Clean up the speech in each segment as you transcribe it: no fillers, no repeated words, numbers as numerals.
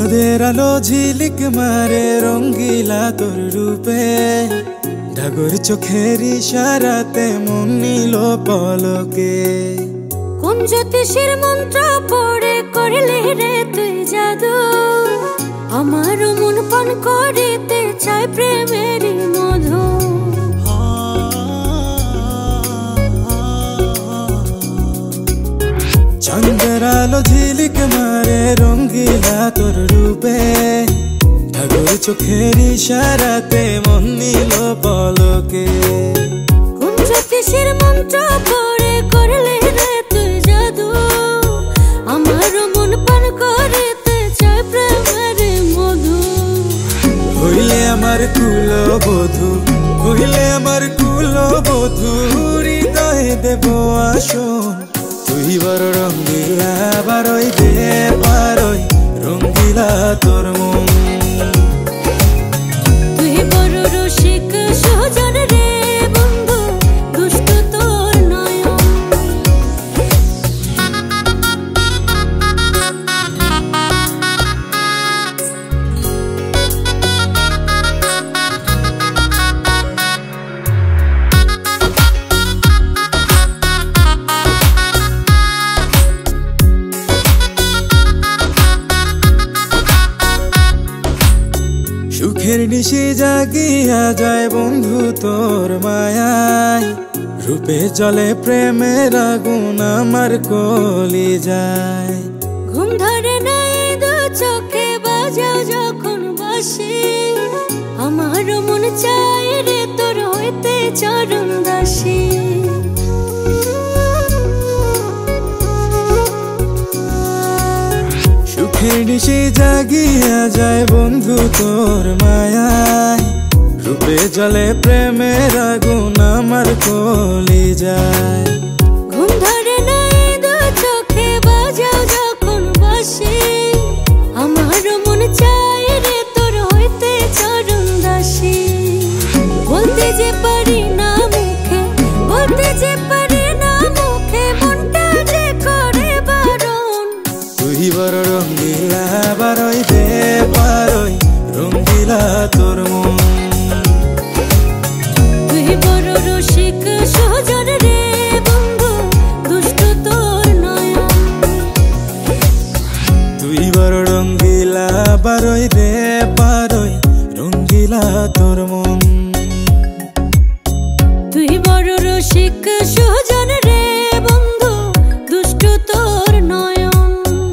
চাঁদের আলো ঝিলিক মারে রঙ্গিলা তোর রূপে, ডাগর চোখের ইশারাতে মন নিল পলকে। কোন জ্যোতিষীর মন্ত্র পড়ে করলে রে তুই জাদু, আমার মন পান করিতে চায় প্রেমের মধু। চাঁদের আলো ঝিলিক মারে রঙ্গিলা তোর রূপে, ডাগর চোখের ইশারাতে মন নিল পলকে। কোন জ্যোতিষীর মন্ত্র পড়ে করলে রে তুই জাদু, আমার মন পান করিতে চায় প্রেমের মধু। হইলে আমার কুলবধূ, হইলে আমার কুলবধূ, হৃদয়ে দেব আসন। তুই বড় রঙ্গিলা বারই দে পারই, রঙ্গিলা তোর মন। তুই বড় রসিক সুজন রে বন্ধু, দুষ্ট তোর নয়ন। সুখের নিশি জাগিয়া যায় বন্ধু তোর মায়ায়, রূপে জলে প্রেমের আগুন আমার কলি যায়। ঘুম ধরে নাই দু চোখে বাজাও যখন বাসি, আমার মন চায় রে তোর হইতে চরণ দাসী। সুখের নিশি জাগিয়া যায় বন্ধু তোর মায়ায়, রূপে জলে প্রেমের আগুন আমার কলি যায়। ঘুম ধরে নাই দু চোখে বাজাও যখন বাসি, আমার মন চায় রে তোর হইতে চরণ দাসী। বলতে যে পারি না মুখে, বলতে যে পারি না মুখে, মনটা যে করে বারণ। তুই বড় রঙ্গিলা বারই দে পারই, রঙ্গিলা তোর মন। তুই বড় রসিক সুজন রে বন্ধু, দুষ্ট তোর নয়ন। তুই বড় রঙ্গিলা বারই দে পারই, রঙ্গিলা তোর মন। তুই বড় রসিক সুজন রে বন্ধু, দুষ্ট তোর নয়ন।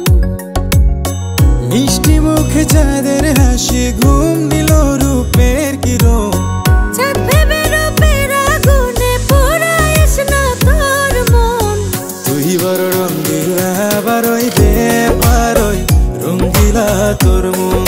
মিষ্টি মুখে চাঁদের হাসি, ঘুম দিল রূপের কিরণ। চাঁদ ভেবে রূপের আগুনে পোড়াইস না তোর মন। তুই বড় রঙ্গিলা বারই দে পারই, রঙ্গিলা তোর মন।